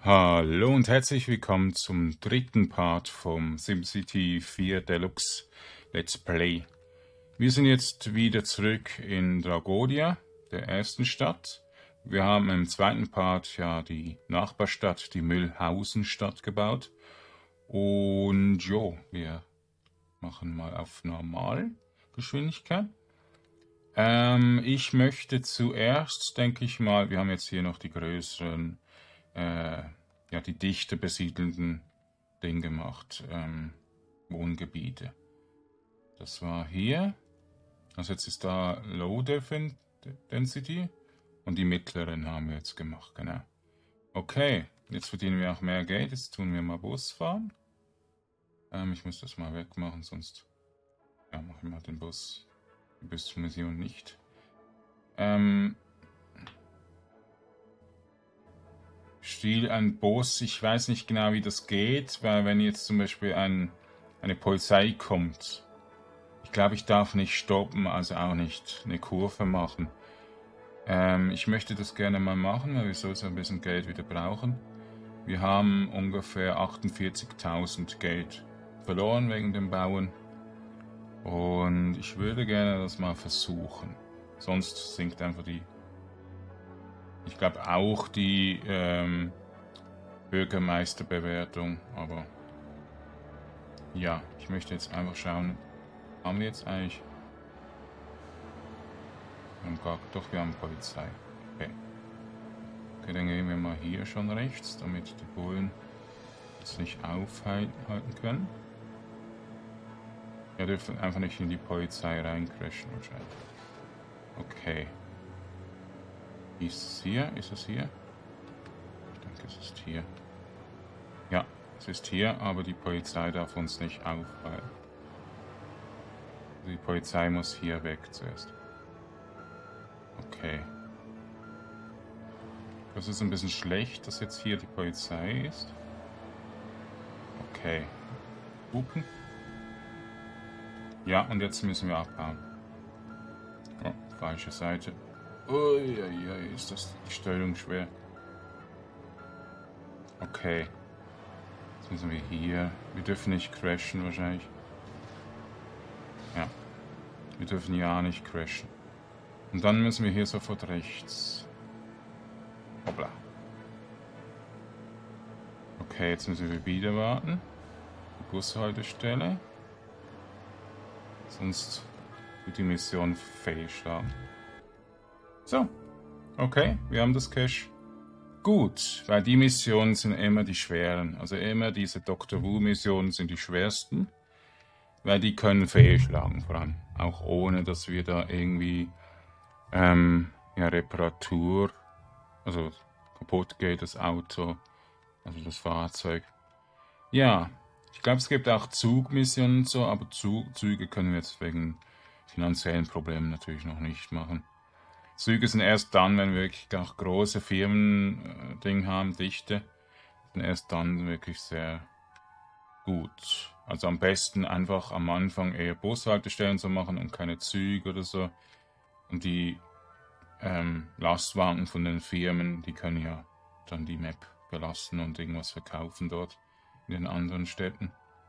Hallo und herzlich willkommen zum dritten Part vom SimCity 4 Deluxe Let's Play. Wir sind jetzt wieder zurück in Dragodia, der ersten Stadt. Wir haben im zweiten Part ja die Nachbarstadt, die Mühlhausenstadt gebaut. Und jo, wir machen mal auf Normalgeschwindigkeit. Ich möchte zuerst, denke ich mal, wir haben jetzt hier noch die größeren ja, die dichter besiedelten Dinge gemacht, Wohngebiete. Das war hier. Also jetzt ist da Low Density und die mittleren haben wir jetzt gemacht, genau. Okay, jetzt verdienen wir auch mehr Geld. Jetzt tun wir mal Bus fahren. Ich muss das mal wegmachen, sonst ja, mache ich mal den Bus. Die Busmission nicht. Stil ein Bus, ich weiß nicht genau, wie das geht, weil wenn jetzt zum Beispiel eine Polizei kommt, ich glaube, ich darf nicht stoppen, also auch nicht eine Kurve machen. Ich möchte das gerne mal machen, weil wir so ein bisschen Geld wieder brauchen. Wir haben ungefähr 48.000 Geld verloren wegen dem Bauen. Und ich würde gerne das mal versuchen. Sonst sinkt einfach die... Ich glaube auch die Bürgermeisterbewertung, aber ja, ich möchte jetzt einfach schauen, haben wir jetzt eigentlich... Doch, wir haben Polizei. Okay. Okay, dann gehen wir mal hier schon rechts, damit die Bullen uns nicht aufhalten können. Wir dürfen einfach nicht in die Polizei reincrashen wahrscheinlich. Okay. Ist es hier? Ist es hier? Ich denke, es ist hier. Ja, es ist hier, aber die Polizei darf uns nicht aufhalten. Die Polizei muss hier weg zuerst. Okay. Das ist ein bisschen schlecht, dass jetzt hier die Polizei ist. Okay. Hupen. Ja, und jetzt müssen wir abhauen. Oh, falsche Seite. Uiuiui, ist das die Steuerung schwer. Okay. Jetzt müssen wir hier. Wir dürfen nicht crashen wahrscheinlich. Ja. Wir dürfen ja nicht crashen. Und dann müssen wir hier sofort rechts. Hoppla. Okay, jetzt müssen wir wieder warten. Die Bushaltestelle. Sonst wird die Mission fehlschlagen. So. Okay, wir haben das Cache. Gut, weil die Missionen sind immer die schweren. Also immer diese Dr. Wu-Missionen sind die schwersten. Weil die können fehlschlagen, vor allem. Auch ohne, dass wir da irgendwie ja, Reparatur, also kaputt geht das Auto, also das Fahrzeug. Ja, ich glaube, es gibt auch Zugmissionen und so, aber Züge können wir jetzt wegen finanziellen Problemen natürlich noch nicht machen. Züge sind erst dann, wenn wir wirklich auch große Firmen haben, Dichte, sind erst dann wirklich sehr gut. Also am besten einfach am Anfang eher Bushaltestellen zu machen und keine Züge oder so. Und die Lastwagen von den Firmen, die können ja dann die Map verlassen und irgendwas verkaufen dort in den anderen Städten.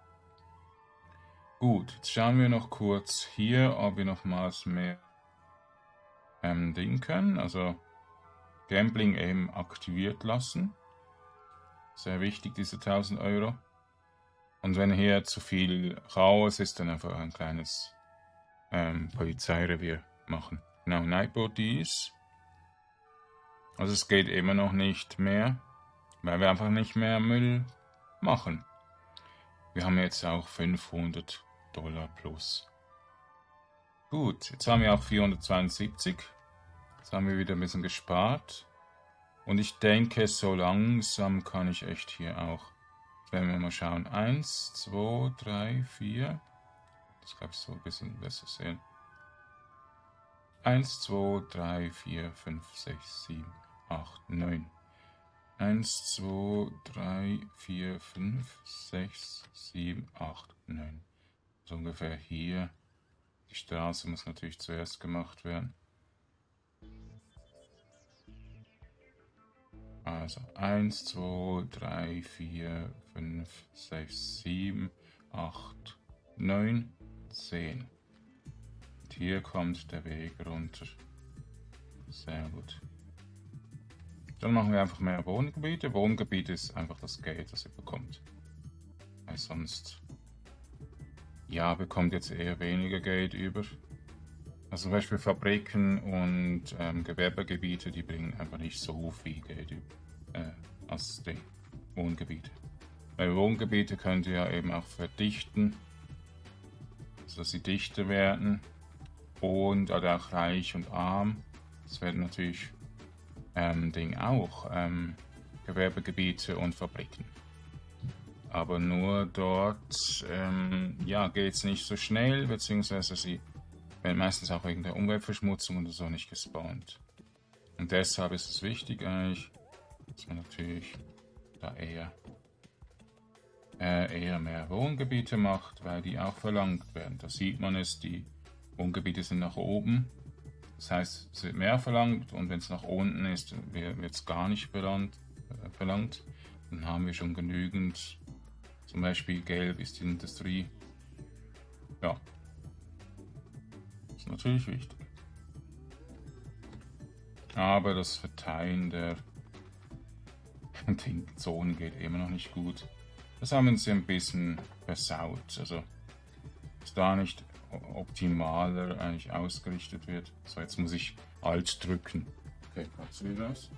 Gut, jetzt schauen wir noch kurz hier, ob wir nochmals mehr Ding können. Also Gambling eben aktiviert lassen. Sehr wichtig, diese 1000 Euro. Und wenn hier zu viel Chaos ist, dann einfach ein kleines Polizeirevier machen. Genau, Nightboat dies. Also es geht immer noch nicht mehr, weil wir einfach nicht mehr Müll machen. Wir haben jetzt auch $500 plus. Gut, jetzt haben wir auch 472. Jetzt haben wir wieder ein bisschen gespart. Und ich denke, so langsam kann ich echt hier auch, wenn wir mal schauen, 1, 2, 3, 4. Das glaube ich so ein bisschen besser sehen. 1, 2, 3, 4, 5, 6, 7, 8, 9. 1, 2, 3, 4, 5, 6, 7, 8, 9. So ungefähr hier. Die Straße muss natürlich zuerst gemacht werden. Also 1, 2, 3, 4, 5, 6, 7, 8, 9, 10. Und hier kommt der Weg runter. Sehr gut. Dann machen wir einfach mehr Wohngebiete. Wohngebiet ist einfach das Geld, das ihr bekommt. Weil sonst, ja, bekommt jetzt eher weniger Geld über. Also zum Beispiel Fabriken und Gewerbegebiete, die bringen einfach nicht so viel Geld über, als die Wohngebiete. Weil Wohngebiete könnt ihr ja eben auch verdichten, sodass sie dichter werden. Und oder auch reich und arm. Das werden natürlich auch Gewerbegebiete und Fabriken. Aber nur dort ja, geht es nicht so schnell, beziehungsweise sie werden meistens auch wegen der Umweltverschmutzung oder so nicht gespawnt. Und deshalb ist es wichtig eigentlich, dass man natürlich da eher mehr Wohngebiete macht, weil die auch verlangt werden. Da sieht man es, die Wohngebiete sind nach oben. Das heißt, es wird mehr verlangt und wenn es nach unten ist, wird es gar nicht verlangt. Dann haben wir schon genügend. Zum Beispiel gelb ist die Industrie. Ja, das ist natürlich wichtig. Aber das Verteilen der Zonen geht immer noch nicht gut. Das haben sie ein bisschen versaut. Also ist da nicht optimaler eigentlich ausgerichtet wird. So, jetzt muss ich Alt drücken. Okay, kannst du wieder das?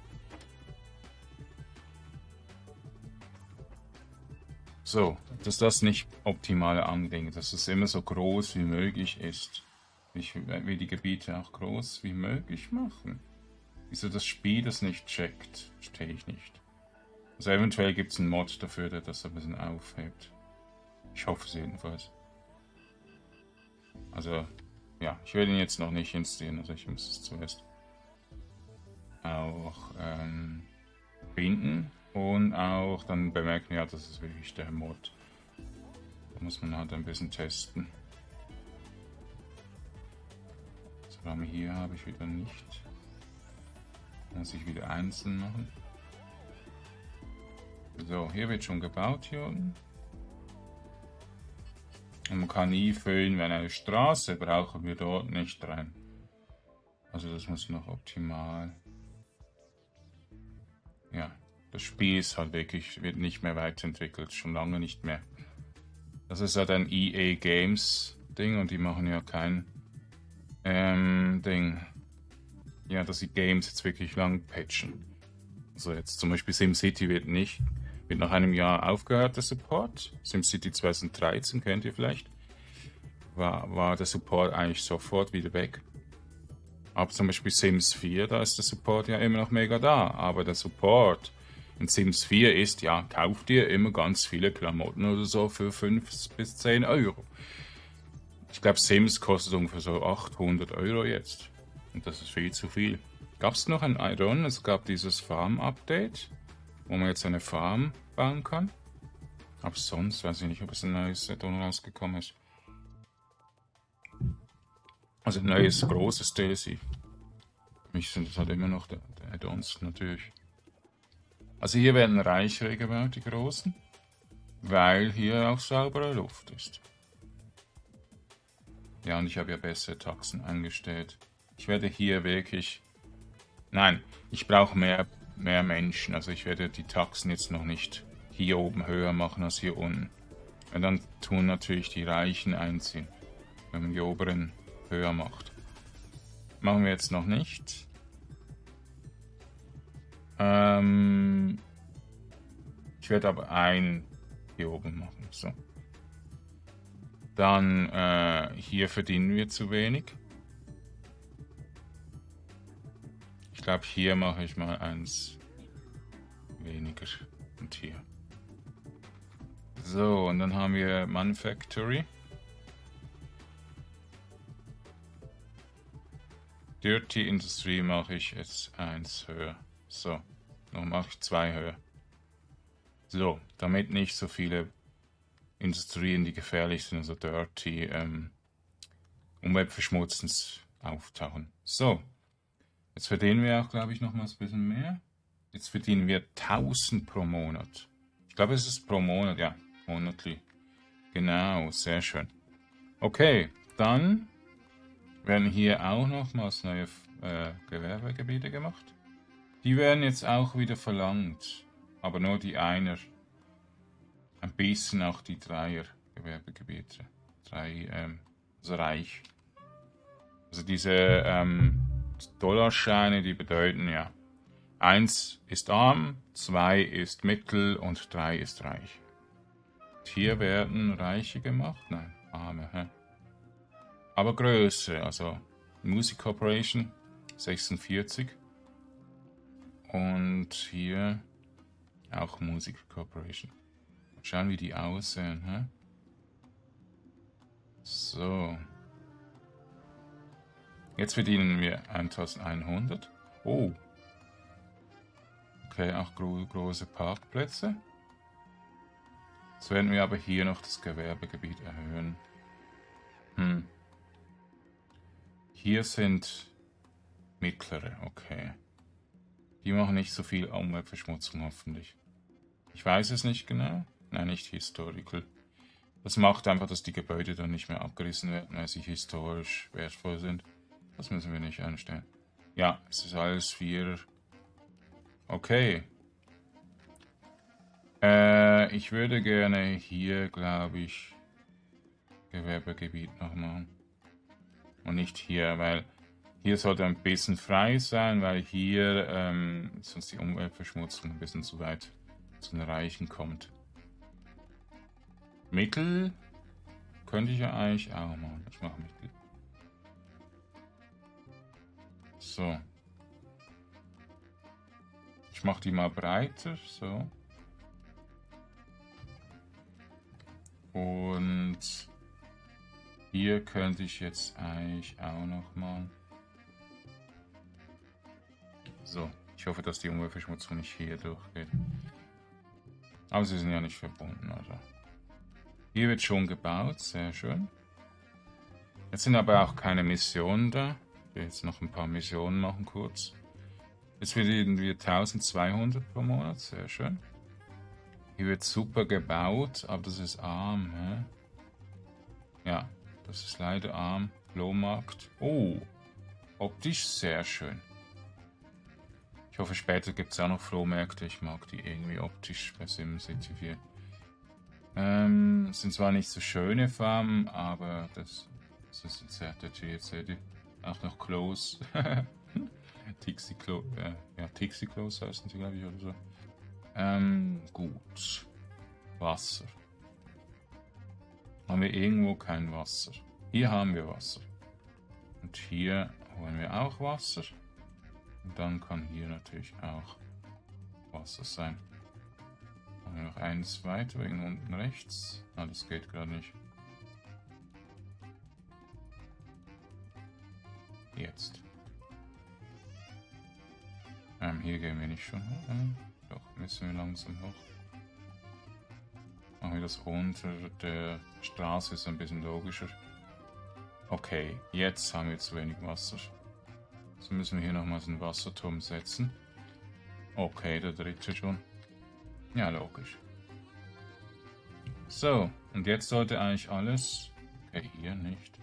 So, dass das nicht optimale Anliegen, dass es immer so groß wie möglich ist. Ich will die Gebiete auch groß wie möglich machen. Wieso das Spiel das nicht checkt, verstehe ich nicht. Also eventuell gibt es einen Mod dafür, der das ein bisschen aufhebt. Ich hoffe es jedenfalls. Also, ja, ich werde ihn jetzt noch nicht installieren, also ich muss es zuerst auch finden und auch dann bemerken, ja, das ist wirklich der Mod. Da muss man halt ein bisschen testen. Das Programm hier habe ich wieder nicht. Muss ich wieder einzeln machen. So, hier wird schon gebaut hier unten. Und man kann nie füllen, wenn eine Straße brauchen wir dort nicht rein. Also das muss noch optimal. Ja, das Spiel ist halt wirklich, wird nicht mehr weiterentwickelt, schon lange nicht mehr. Das ist halt ein EA Games Ding und die machen ja kein Ding. Ja, dass die Games jetzt wirklich lang patchen. Also jetzt zum Beispiel SimCity wird nach einem Jahr aufgehört, der Support. SimCity 2013 kennt ihr vielleicht. War der Support eigentlich sofort wieder weg. Aber zum Beispiel Sims 4, da ist der Support ja immer noch mega da. Aber der Support in Sims 4 ist, ja, kauft ihr immer ganz viele Klamotten oder so für 5 bis 10 Euro. Ich glaube, Sims kostet ungefähr so 800 Euro jetzt. Und das ist viel zu viel. Gab es noch ein Add-on? Es gab dieses Farm-Update, wo man jetzt eine Farm bauen kann. Aber sonst weiß ich nicht, ob es ein neues Add-on rausgekommen ist. Also ein neues großes DLC. Für mich sind das halt immer noch die Add-ons natürlich. Also hier werden reichere gebaut, die großen, weil hier auch saubere Luft ist. Ja, und ich habe ja bessere Taxen eingestellt. Ich werde hier wirklich... Nein, ich brauche mehr Menschen. Also ich werde die Taxen jetzt noch nicht hier oben höher machen als hier unten. Und dann tun natürlich die Reichen einziehen, wenn man die oberen höher macht. Machen wir jetzt noch nicht. Ich werde aber einen hier oben machen. So. Dann hier verdienen wir zu wenig. Ich glaube, hier mache ich mal eins weniger. Und hier. So, und dann haben wir Manufactory. Dirty Industry mache ich jetzt 1 höher. So, dann mache ich 2 höher. So, damit nicht so viele Industrien, die gefährlich sind, also dirty, umweltverschmutzend auftauchen. So, jetzt verdienen wir auch, glaube ich, nochmals ein bisschen mehr. Jetzt verdienen wir 1000 pro Monat. Ich glaube, es ist pro Monat, ja, monatlich. Genau, sehr schön. Okay, dann werden hier auch nochmals neue Gewerbegebiete gemacht. Die werden jetzt auch wieder verlangt, aber nur die Einer. Ein bisschen auch die Dreier Gewerbegebiete. Also reich. Also diese Dollarscheine, die bedeuten ja, 1 ist arm, 2 ist mittel und 3 ist reich. Und hier werden Reiche gemacht? Nein, arme. Hä? Aber größere, also Music Corporation 46 und hier auch Music Corporation. Mal schauen, wie die aussehen. Hä? So. Jetzt verdienen wir 1100. Oh. Okay, auch große Parkplätze. Jetzt werden wir aber hier noch das Gewerbegebiet erhöhen. Hier sind mittlere, okay. Die machen nicht so viel Umweltverschmutzung hoffentlich. Ich weiß es nicht genau. Nein, nicht historical. Das macht einfach, dass die Gebäude dann nicht mehr abgerissen werden, weil sie historisch wertvoll sind. Das müssen wir nicht einstellen. Ja, es ist alles 4. Okay. Ich würde gerne hier, glaube ich, Gewerbegebiet noch machen. Und nicht hier, weil hier sollte ein bisschen frei sein, weil hier sonst die Umweltverschmutzung ein bisschen zu weit zu den Reichen kommt. Mittel könnte ich ja eigentlich auch machen. Ich mache Mittel. So. Ich mache die mal breiter, so. Und hier könnte ich jetzt eigentlich auch noch mal. So, ich hoffe, dass die Umweltverschmutzung nicht hier durchgeht. Aber sie sind ja nicht verbunden, also. Hier wird schon gebaut, sehr schön. Jetzt sind aber auch keine Missionen da. Ich will jetzt noch ein paar Missionen machen kurz. Jetzt verdienen wir 1200 pro Monat, sehr schön. Hier wird super gebaut, aber das ist arm, hä? Ja, das ist leider arm. Flohmarkt. Oh, optisch sehr schön. Ich hoffe, später gibt es auch noch Flohmärkte. Ich mag die irgendwie optisch bei SimCity 4. Sind zwar nicht so schöne Farben, aber das ist ein Certified City. Auch noch Close. Tixi Close heißen die, glaube ich, oder so. Gut. Wasser. Haben wir irgendwo kein Wasser? Hier haben wir Wasser. Und hier holen wir auch Wasser. Und dann kann hier natürlich auch Wasser sein. Machen wir noch eins weiter, wegen unten rechts. Ah, das geht gerade nicht. Jetzt. Hier gehen wir nicht schon hoch. Doch, müssen wir langsam hoch. Machen wir das unter der Straße, ist ein bisschen logischer. Okay, jetzt haben wir zu wenig Wasser. So müssen wir hier nochmals einen Wasserturm setzen. Okay, der dritte schon. Ja, logisch. So, und jetzt sollte eigentlich alles... Okay, hier nicht.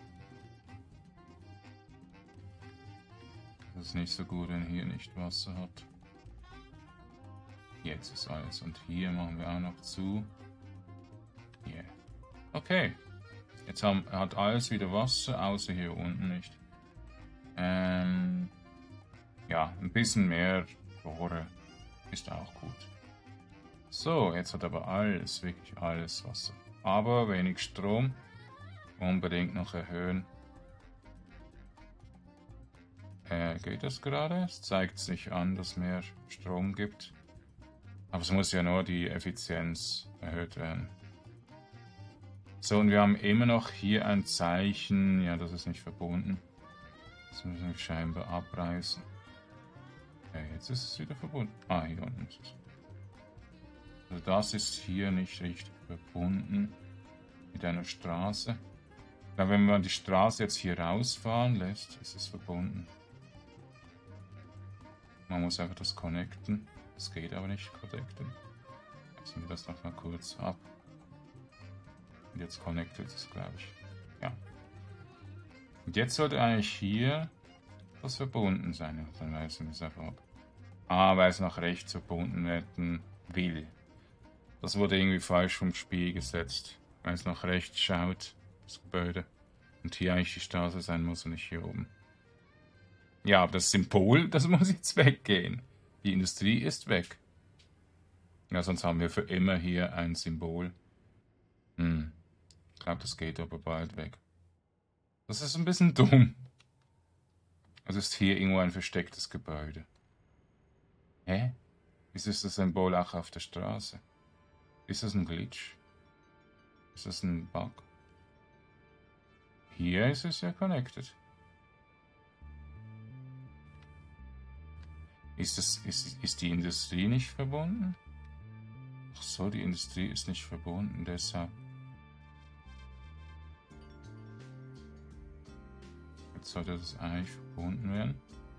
Das ist nicht so gut, wenn hier nicht Wasser hat. Jetzt ist alles. Und hier machen wir auch noch zu. Hier. Okay. Jetzt hat alles wieder Wasser, außer hier unten nicht. Ja, ein bisschen mehr Rohre ist auch gut. So, jetzt hat aber alles, wirklich alles Wasser. Aber wenig Strom. Unbedingt noch erhöhen. Geht das gerade? Es zeigt sich an, dass mehr Strom gibt. Aber es muss ja nur die Effizienz erhöht werden. So, und wir haben immer noch hier ein Zeichen. Ja, das ist nicht verbunden. Das müssen wir scheinbar abreißen. Okay, jetzt ist es wieder verbunden. Ah, hier unten ist es. Also das ist hier nicht richtig verbunden mit einer Straße. Aber wenn man die Straße jetzt hier rausfahren lässt, ist es verbunden. Man muss einfach das connecten. Das geht aber nicht connecten. Ziehen wir das nochmal kurz ab. Und jetzt connectet es, glaube ich. Ja. Und jetzt sollte eigentlich hier das verbunden sein. Dann weiß ich es einfach. Ah, weil es nach rechts verbunden werden will. Das wurde irgendwie falsch vom Spiel gesetzt. Weil es nach rechts schaut, das Gebäude. Und hier eigentlich die Straße sein muss und nicht hier oben. Ja, aber das Symbol, das muss jetzt weggehen. Die Industrie ist weg. Ja, sonst haben wir für immer hier ein Symbol. Ich glaube, das geht aber bald weg. Das ist ein bisschen dumm. Also ist hier irgendwo ein verstecktes Gebäude. Hä? Wieso ist das Symbol auch auf der Straße? Ist das ein Glitch? Ist das ein Bug? Hier ist es ja connected. Ist die Industrie nicht verbunden? Ach so, die Industrie ist nicht verbunden, deshalb. Jetzt sollte das eigentlich verbunden werden.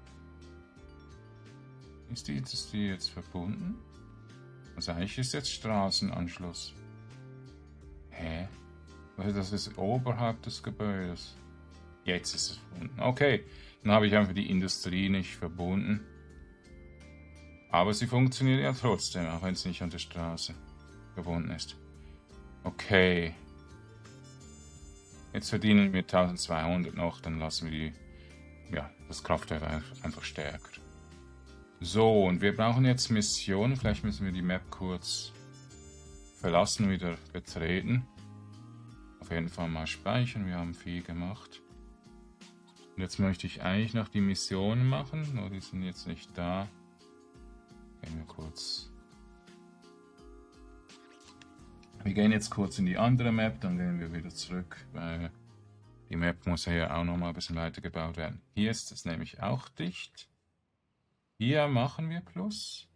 Ist die Industrie jetzt verbunden? Also eigentlich ist jetzt Straßenanschluss. Hä? Weil das ist oberhalb des Gebäudes. Jetzt ist es verbunden. Okay, dann habe ich einfach die Industrie nicht verbunden. Aber sie funktioniert ja trotzdem, auch wenn es nicht an der Straße verbunden ist. Okay. Jetzt verdienen wir 1200 noch, dann lassen wir das Kraftwerk einfach stärker. So, und wir brauchen jetzt Missionen. Vielleicht müssen wir die Map kurz verlassen, wieder betreten. Auf jeden Fall mal speichern, wir haben viel gemacht. Und jetzt möchte ich eigentlich noch die Missionen machen, nur die sind jetzt nicht da. Gehen wir kurz. Wir gehen jetzt kurz in die andere Map, dann gehen wir wieder zurück, weil die Map muss ja auch noch mal ein bisschen weiter gebaut werden. Hier ist es nämlich auch dicht. Hier machen wir Plus.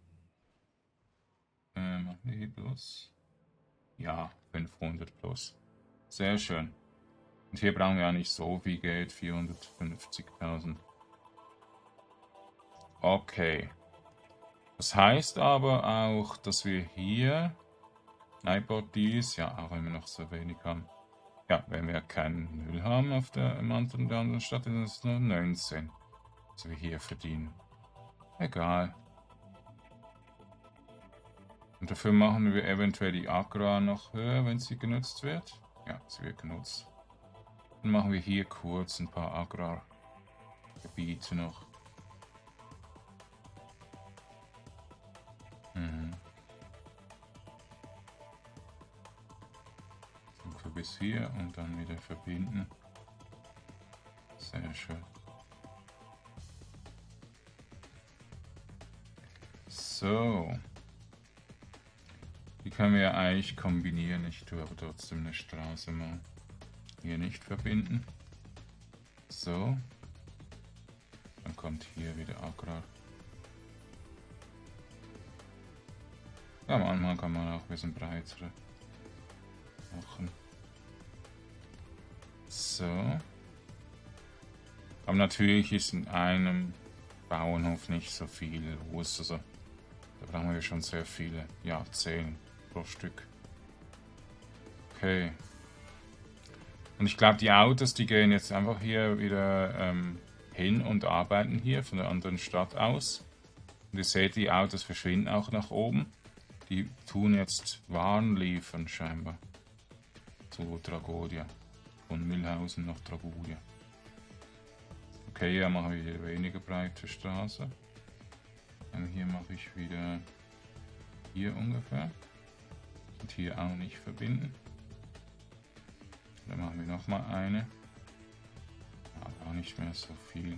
Machen wir hier Plus. Ja, 500 plus. Sehr schön. Und hier brauchen wir ja nicht so viel Geld, 450.000. Okay. Das heißt aber auch, dass wir hier Nightbot Deals, ja, auch wenn wir noch so wenig haben. Ja, wenn wir keinen Müll haben auf der anderen Stadt, dann ist es nur 19, was wir hier verdienen. Egal. Und dafür machen wir eventuell die Agra noch höher, wenn sie genutzt wird. Ja, sie wird genutzt. Dann machen wir hier kurz ein paar Agrargebiete noch. Bis hier und dann wieder verbinden. Sehr schön. So. Die können wir ja eigentlich kombinieren. Ich tue aber trotzdem eine Straße mal hier nicht verbinden. So. Dann kommt hier wieder Agrar. Ja, manchmal kann man auch ein bisschen breitere machen. So. Aber natürlich ist in einem Bauernhof nicht so viel los. Also da brauchen wir schon sehr viele. Ja, 10 pro Stück. Okay. Und ich glaube, die Autos, die gehen jetzt einfach hier wieder hin und arbeiten hier von der anderen Stadt aus. Und ihr seht, die Autos verschwinden auch nach oben. Die tun jetzt Waren liefern scheinbar. Zu Dragodia. Von Mühlhausen nach Dragodia. Okay, hier machen wir wieder weniger breite Straße. Und hier mache ich wieder hier ungefähr. Und hier auch nicht verbinden. Dann machen wir nochmal eine. Ja, auch nicht mehr so viel.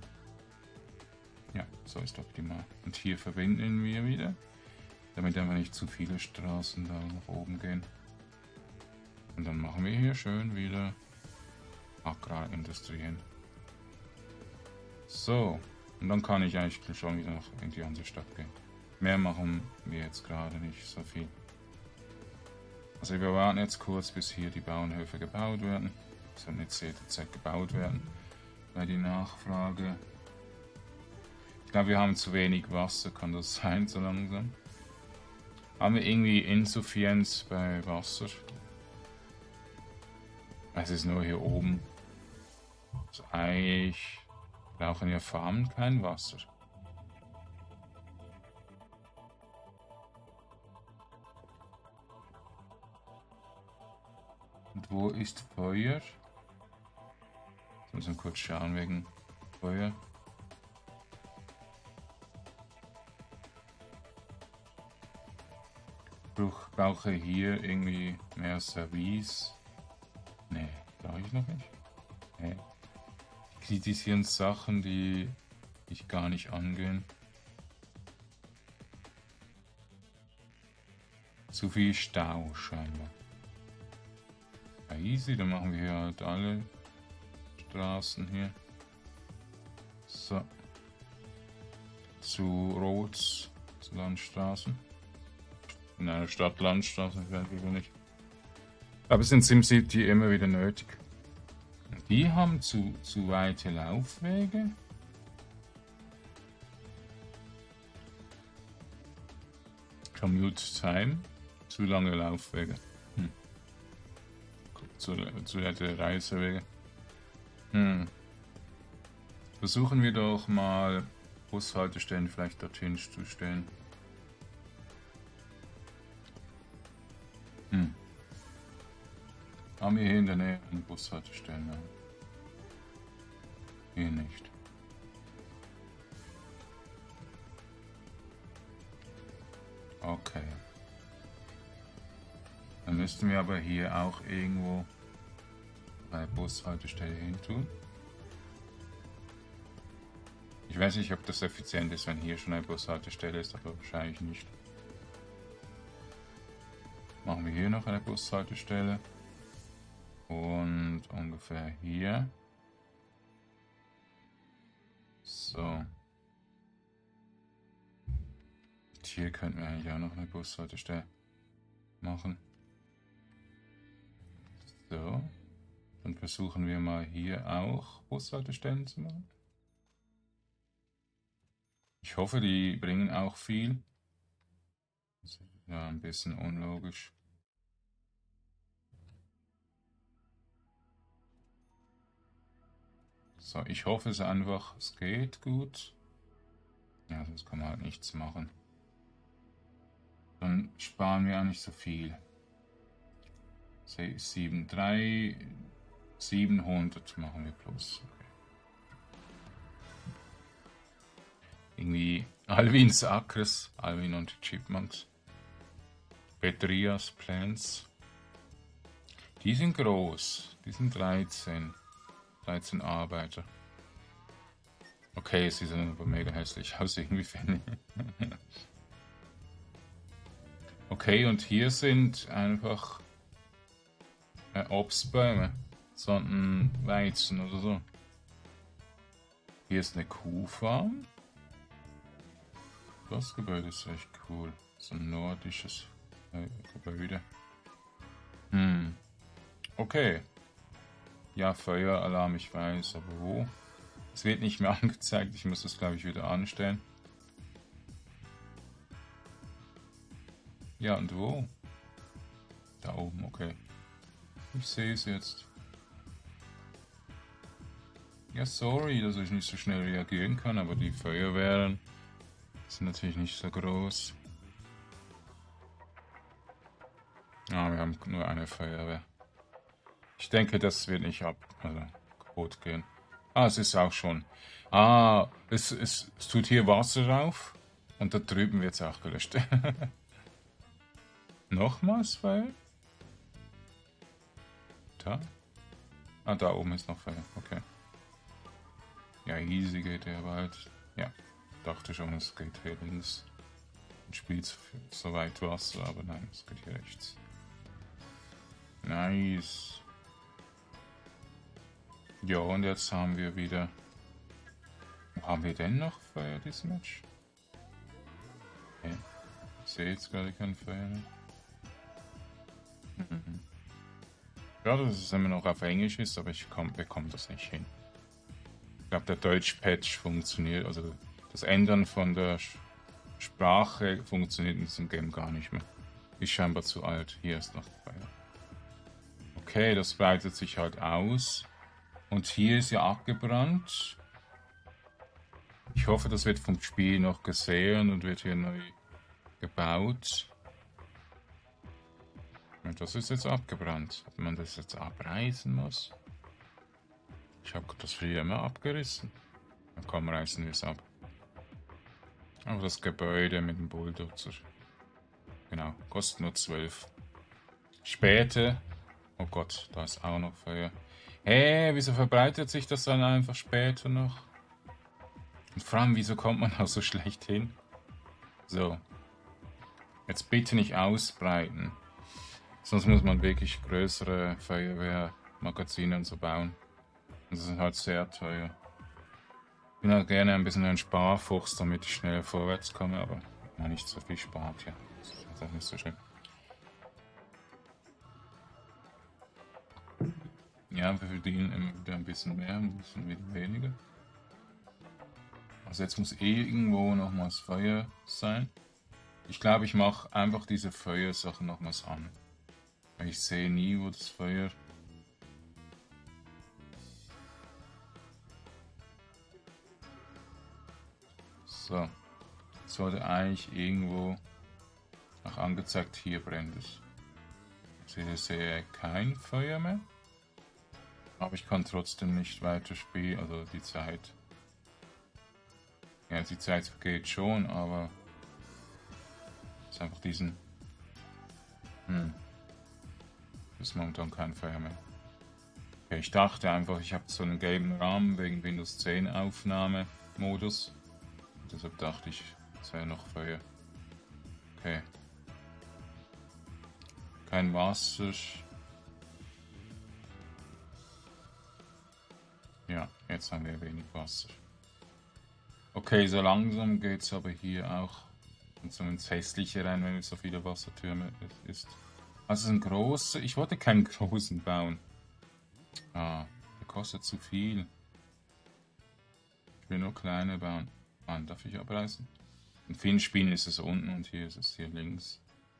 Ja, so ist optimal. Und hier verbinden wir wieder. Damit einfach nicht zu viele Straßen da nach oben gehen. Und dann machen wir hier schön wieder Agrarindustrien. So, und dann kann ich eigentlich schon wieder noch in die andere Stadt gehen. Mehr machen wir jetzt gerade nicht so viel. Also wir warten jetzt kurz, bis hier die Bauernhöfe gebaut werden. Sollen jetzt jederzeit gebaut werden, weil die Nachfrage Ich glaube, wir haben zu wenig Wasser, kann das sein, so langsam? Haben wir irgendwie Insuffizienz bei Wasser? Es ist nur hier oben. Also eigentlich brauchen ja Farmen kein Wasser. Und wo ist Feuer? Jetzt müssen wir kurz schauen wegen Feuer. Ich brauche hier irgendwie mehr Service. Nee, brauche ich noch nicht. Nee. Die kritisieren Sachen, die ich gar nicht angehen. Zu viel Stau scheinbar. Ja, easy, dann machen wir hier halt alle Straßen hier. So. Zu Roads, zu Landstraßen. Nein, Stadt-Landstraßen werden wir nicht. Aber es ist in SimCity immer wieder nötig. Die haben zu weite Laufwege. Commute Time. Zu lange Laufwege. Zu weite Reisewege. Versuchen wir doch mal Bushaltestellen vielleicht dorthin zu stellen. Haben wir hier in der Nähe eine Bushaltestelle? Nein. Hier nicht. Okay. Dann müssten wir aber hier auch irgendwo eine Bushaltestelle hin tun. Ich weiß nicht, ob das effizient ist, wenn hier schon eine Bushaltestelle ist, aber wahrscheinlich nicht. Machen wir hier noch eine Bushaltestelle. Und ungefähr hier. So. Und hier könnten wir eigentlich auch noch eine Bushaltestelle machen. So. Dann versuchen wir mal hier auch Bushaltestellen zu machen. Ich hoffe, die bringen auch viel. Das ist ja ein bisschen unlogisch. So, ich hoffe es einfach, es geht gut. Ja, sonst kann man halt nichts machen. Dann sparen wir auch nicht so viel. 700 machen wir plus. Okay. Irgendwie Alwins Ackers, Alwin und die Chipmunks. Petrias Plants. Die sind groß. Die sind 13 Arbeiter. Okay, sie sehen aber mega hässlich aus irgendwie, finde ich. Okay, und hier sind einfach Obstbäume, sondern Weizen oder so. Hier ist eine Kuhfarm. Das Gebäude ist echt cool. So ein nordisches Gebäude. Okay. Ja, Feueralarm, ich weiß, aber wo? Es wird nicht mehr angezeigt. Ich muss das, glaube ich, wieder anstellen. Ja, und wo? Da oben, okay. Ich sehe es jetzt. Ja, sorry, dass ich nicht so schnell reagieren kann, aber die Feuerwehren sind natürlich nicht so groß. Ah, wir haben nur eine Feuerwehr. Ich denke, das wird nicht kaputt gehen. Ah, es ist auch schon. Ah, es tut hier Wasser rauf und da drüben wird es auch gelöscht. Nochmals Feuer? Da? Ah, da oben ist noch Feuer. Okay. Ja, easy geht der Wald. Ja, dachte schon, es geht hier links. Und spielt so weit Wasser, aber nein, es geht hier rechts. Nice. Ja, und jetzt haben wir wieder... Wo haben wir denn noch Feuer, dieses Match? Okay. Ich sehe jetzt gerade kein Feuer mehr. Ja, dass es immer noch auf Englisch ist, aber ich bekomme das nicht hin. Ich glaube, der Deutsch-Patch funktioniert, also Das Ändern von der Sprache funktioniert in diesem Game gar nicht mehr. Ist scheinbar zu alt. Hier ist noch Feuer. Okay, das breitet sich halt aus. Und hier ist ja abgebrannt. Ich hoffe, das wird vom Spiel noch gesehen und wird hier neu gebaut. Und das ist jetzt abgebrannt. Ob man das jetzt abreißen muss? Ich habe das früher immer abgerissen. Dann komm, reißen wir es ab. Aber das Gebäude mit dem Bulldozer. Genau, kostet nur 12. Später. Oh Gott, da ist auch noch Feuer. Hä, wieso verbreitet sich das dann einfach später noch? Und vor allem, wieso kommt man auch so schlecht hin? So. Jetzt bitte nicht ausbreiten. Sonst muss man wirklich größere Feuerwehrmagazine und so bauen. Und das ist halt sehr teuer. Ich bin halt gerne ein bisschen ein Sparfuchs, damit ich schnell vorwärts komme, aber man nicht so viel spart, ja. Das ist auch nicht so schlimm. Ja, wir verdienen immer wieder ein bisschen mehr, ein bisschen wieder weniger. Also jetzt muss irgendwo nochmals Feuer sein. Ich glaube, ich mache einfach diese Feuersachen nochmals an. Ich sehe nie, wo das Feuer... So. Es sollte eigentlich irgendwo auch angezeigt, hier brennt es. Ich sehe kein Feuer mehr. Aber ich kann trotzdem nicht weiterspielen, also die Zeit. Ja, die Zeit vergeht schon, aber es ist einfach diesen... ist momentan kein Feuer mehr. Okay, ich dachte einfach, ich habe so einen gelben Rahmen wegen Windows 10 Aufnahmemodus. Deshalb dachte ich, es wäre noch Feuer. Okay. Kein Wasser. Ja, jetzt haben wir wenig Wasser. Okay, so langsam geht es aber hier auch so ins Hässliche rein, wenn es so viele Wassertürme ist. Also ein großer. Ich wollte keinen großen bauen. Ah, der kostet zu viel. Ich will nur kleine bauen. Ah, darf ich abreißen? In vielen Spielen ist es unten und hier ist es hier links.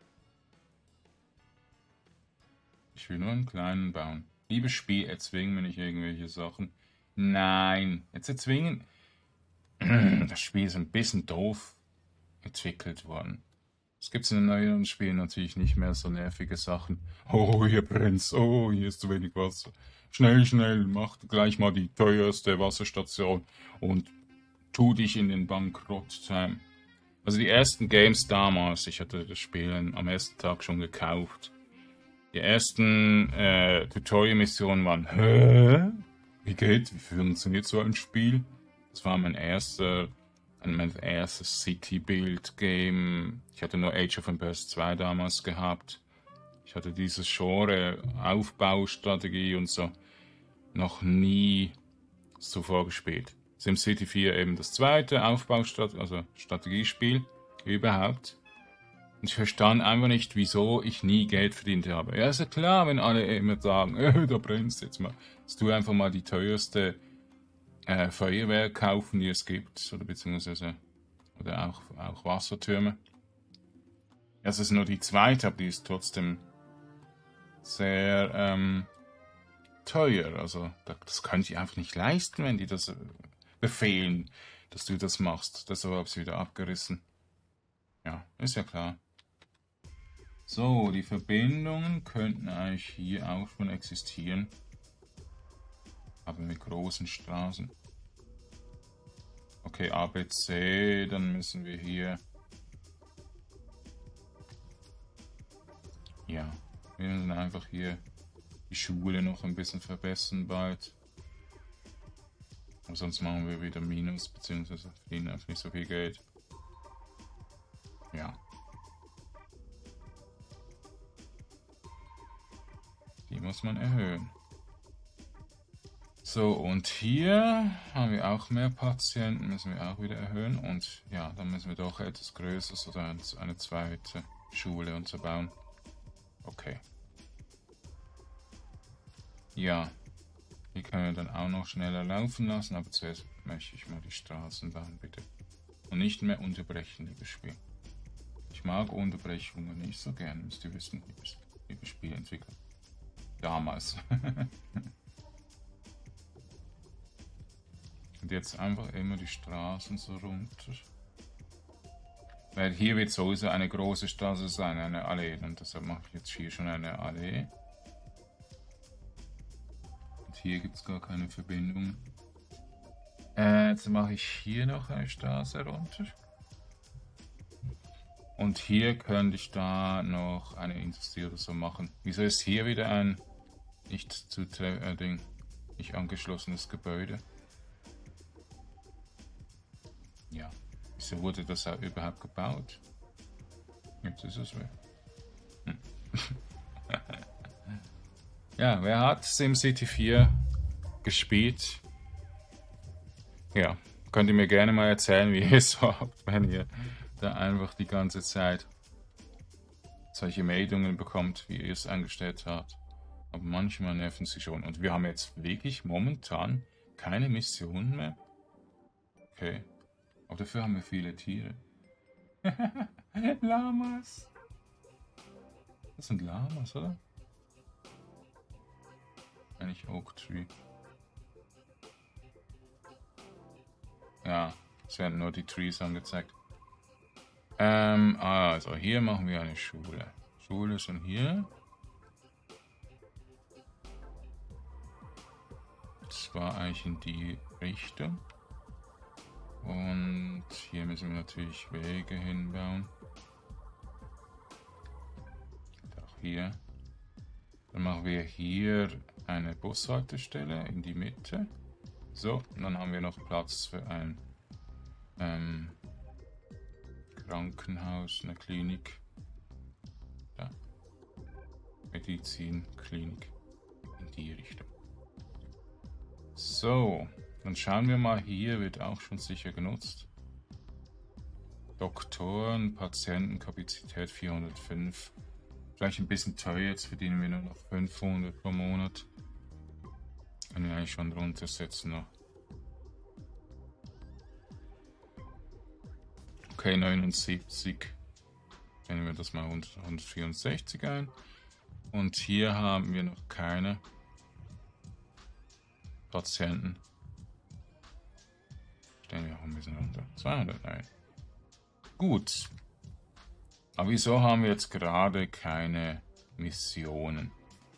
Ich will nur einen kleinen bauen. Liebes Spiel, erzwingen wir nicht irgendwelche Sachen. Nein, jetzt erzwingen. Das Spiel ist ein bisschen doof entwickelt worden. Es gibt in den neueren Spielen natürlich nicht mehr so nervige Sachen. Oh, hier brennt's. Oh, hier ist zu wenig Wasser. Schnell, schnell, mach gleich mal die teuerste Wasserstation und tu dich in den Bankrott. Also die ersten Games damals, ich hatte das Spiel am ersten Tag schon gekauft. Die ersten Tutorial-Missionen waren, hä? Wie funktioniert so ein Spiel? Das war mein erstes City-Build-Game. Ich hatte nur Age of Empires 2 damals gehabt. Ich hatte dieses Genre, Aufbaustrategie und so, noch nie zuvor gespielt. SimCity 4 eben das zweite Strategiespiel überhaupt. Und ich verstand einfach nicht, wieso ich nie Geld verdient habe. Ja, ist ja klar, wenn alle immer sagen, da brennt's jetzt mal. Jetzt tu einfach mal die teuerste Feuerwehr kaufen, die es gibt. Oder beziehungsweise oder auch Wassertürme. Es ist nur die zweite, aber die ist trotzdem sehr teuer. Also das kann ich einfach nicht leisten, wenn die das befehlen, dass du das machst. Deshalb habe ich es wieder abgerissen. Ja, ist ja klar. So, die Verbindungen könnten eigentlich hier auch schon existieren. Aber mit großen Straßen. Okay, ABC, dann müssen wir hier... Ja, wir müssen einfach hier die Schule noch ein bisschen verbessern bald. Und sonst machen wir wieder Minus, beziehungsweise verdienen einfach nicht so viel Geld. Ja. Die muss man erhöhen. So, und hier haben wir auch mehr Patienten, müssen wir auch wieder erhöhen. Und ja, dann müssen wir doch etwas Größeres oder eine zweite Schule und so bauen. Okay. Ja, hier können wir dann auch noch schneller laufen lassen, aber zuerst möchte ich mal die Straßen bauen, bitte. und nicht mehr unterbrechen, liebes Spiel. Ich mag Unterbrechungen nicht so gern, müsst ihr wissen, liebes Spielentwickler. Damals. Und jetzt einfach immer die Straßen so runter. Weil hier wird sowieso eine große Straße sein, eine Allee. Und deshalb mache ich jetzt hier schon eine Allee. Und hier gibt es gar keine Verbindung. Jetzt mache ich hier noch eine Straße runter. Und hier könnte ich da noch eine Industrie oder so machen. Wieso ist hier wieder ein nicht angeschlossenes Gebäude? Ja, wieso wurde das überhaupt gebaut? Jetzt ist es weg. Ja, wer hat SimCity 4 gespielt? Ja, könnt ihr mir gerne mal erzählen, wie ihr es so habt, wenn ihr da einfach die ganze Zeit solche Meldungen bekommt, wie ihr es eingestellt habt. Aber manchmal nerven sie schon. Und wir haben jetzt wirklich momentan keine Missionen mehr. Okay. Aber dafür haben wir viele Tiere. Lamas. Das sind Lamas, oder? Eigentlich Oak Tree. Ja, es werden nur die Trees angezeigt. Also hier machen wir eine Schule. Schule ist schon hier. Das war eigentlich in die Richtung. Und hier müssen wir natürlich Wege hinbauen. Und auch hier. Dann machen wir hier eine Bushaltestelle in die Mitte. So, und dann haben wir noch Platz für ein Krankenhaus, eine Klinik. Da. Medizinklinik in die Richtung. So, dann schauen wir mal, hier wird auch schon sicher genutzt. Doktoren, Patientenkapazität 405. Vielleicht ein bisschen teuer, jetzt verdienen wir nur noch 500 pro Monat. Können wir eigentlich schon runtersetzen noch. Okay, 79. Stellen wir das mal 164 ein. Und hier haben wir noch keine Patienten. Stellen wir auch ein bisschen runter. 200 ein. Gut. Aber wieso haben wir jetzt gerade keine Missionen?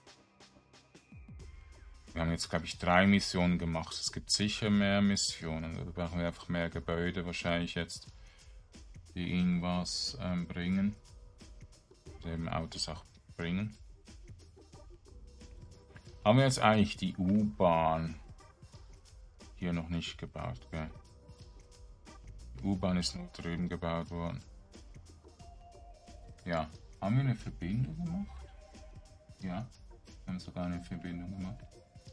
Wir haben jetzt, glaube ich, 3 Missionen gemacht. Es gibt sicher mehr Missionen. Da brauchen wir einfach mehr Gebäude wahrscheinlich jetzt, die irgendwas bringen. Oder eben Autos auch bringen. Haben wir jetzt eigentlich die U-Bahn hier noch nicht gebaut, gell? Die U-Bahn ist nur drüben gebaut worden. Ja, haben wir eine Verbindung gemacht? Ja, wir haben sogar eine Verbindung gemacht.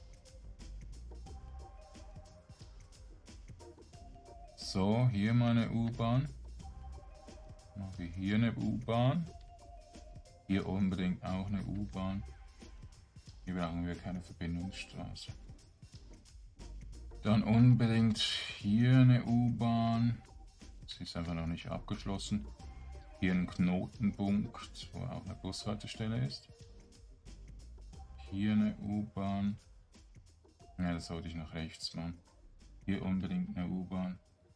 So, hier mal eine U-Bahn. Machen wir hier eine U-Bahn. Hier unbedingt auch eine U-Bahn. Hier brauchen wir keine Verbindungsstraße. Dann unbedingt hier eine U-Bahn. Sie ist einfach noch nicht abgeschlossen. Hier ein Knotenpunkt, wo auch eine Bushaltestelle ist. Hier eine U-Bahn. Ja, das sollte ich nach rechts machen. Hier unbedingt eine U-Bahn.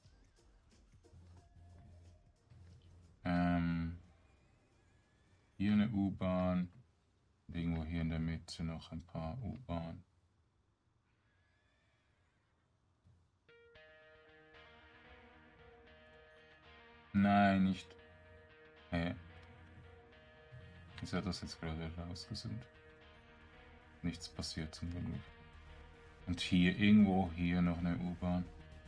Hier eine U-Bahn. Irgendwo hier in der Mitte noch ein paar U-Bahnen. Nein, nicht. Wieso hat das jetzt gerade rausgesucht? Nichts passiert zum Glück. Und hier irgendwo hier noch eine U-Bahn.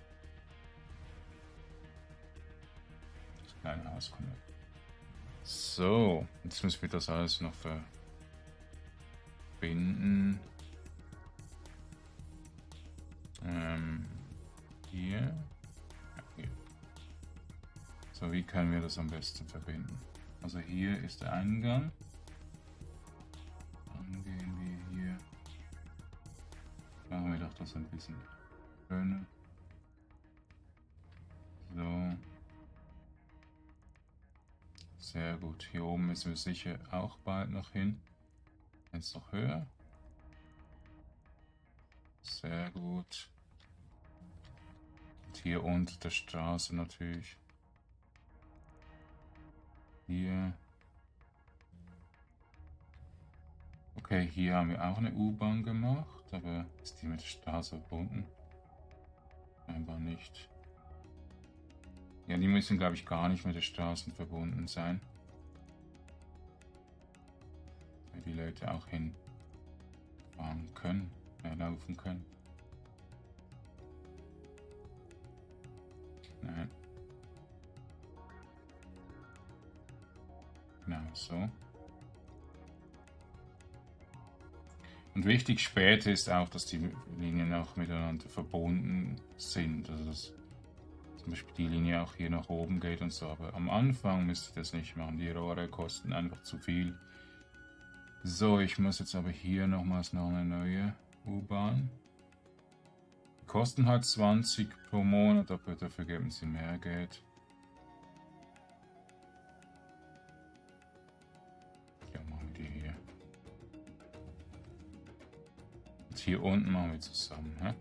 Das kleine Haus kommt weg. So, jetzt müssen wir das alles noch verbinden. Hier. Ja, hier. So, wie können wir das am besten verbinden? Also hier ist der Eingang. Dann gehen wir hier. Machen wir doch das ein bisschen schöner. So. Sehr gut. Hier oben müssen wir sicher auch bald noch hin. Jetzt noch höher. Sehr gut. Und hier unter der Straße natürlich. Hier. Okay, hier haben wir auch eine U-Bahn gemacht, aber ist die mit der Straße verbunden? Scheinbar nicht. Ja, die müssen, glaube ich, gar nicht mit der Straße verbunden sein. Weil die Leute auch hinfahren können, laufen können. Nein. Genau so. Und wichtig später ist auch, dass die Linien auch miteinander verbunden sind. Also dass zum Beispiel die Linie auch hier nach oben geht und so. Aber am Anfang müsste ich das nicht machen. Die Rohre kosten einfach zu viel. So, ich muss jetzt aber hier nochmals noch eine neue U-Bahn. Die kosten halt 20 pro Monat, aber dafür geben sie mehr Geld. Ja, machen wir die hier. Und hier unten machen wir zusammen, hä?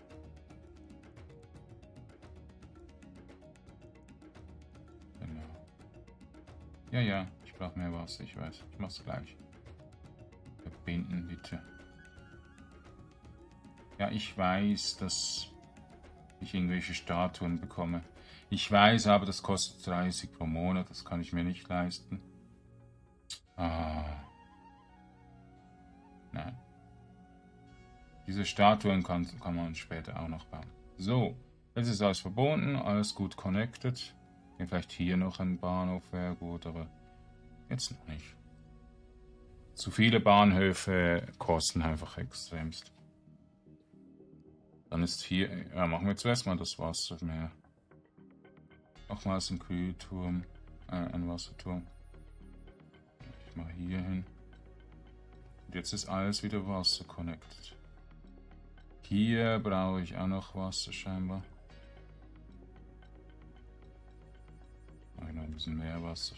Genau. Ja, ich brauche mehr Wasser, ich weiß. Ich mach's gleich. Verbinden, bitte. Ja, ich weiß, dass ich irgendwelche Statuen bekomme. Ich weiß aber, das kostet 30 pro Monat. Das kann ich mir nicht leisten. Nein. Diese Statuen kann man später auch noch bauen. So, jetzt ist alles verbunden, alles gut connected. Vielleicht hier noch ein Bahnhof wäre gut, aber jetzt noch nicht. Zu viele Bahnhöfe kosten einfach extremst. Dann ist hier, ja, machen wir zuerst mal das Wassermeer. Nochmals ein Kühlturm, ein Wasserturm. Ich mal hier hin. Und jetzt ist alles wieder Wasser connected. Hier brauche ich auch noch Wasser scheinbar. Noch ein bisschen mehr Wasser.